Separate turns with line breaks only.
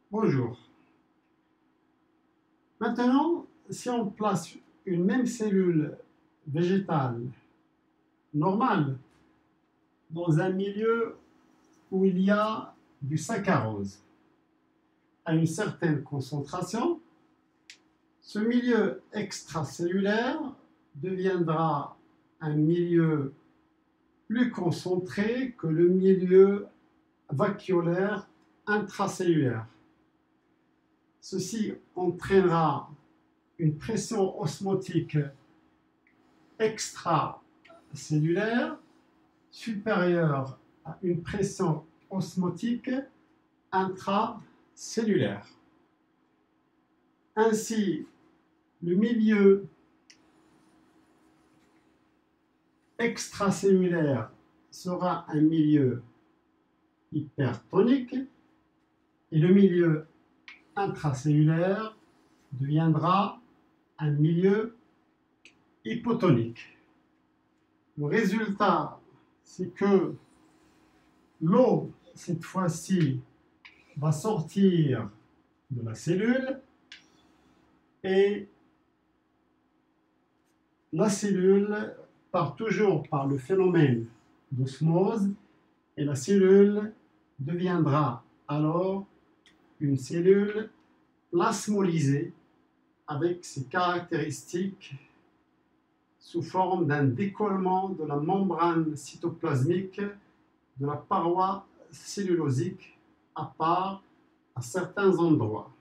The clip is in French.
Bonjour. Maintenant, si on place une même cellule végétale normale dans un milieu où il y a du saccharose à une certaine concentration, ce milieu extracellulaire deviendra un milieu plus concentré que le milieu vacuolaire intracellulaire. Ceci entraînera une pression osmotique extracellulaire supérieure à une pression osmotique intracellulaire. Ainsi, le milieu extracellulaire sera un milieu hypertonique et le milieu intracellulaire deviendra un milieu hypotonique. Le résultat, c'est que l'eau, cette fois-ci, va sortir de la cellule et la cellule part toujours par le phénomène d'osmose et la cellule deviendra alors une cellule plasmolysée avec ses caractéristiques sous forme d'un décollement de la membrane cytoplasmique de la paroi cellulosique à part à certains endroits.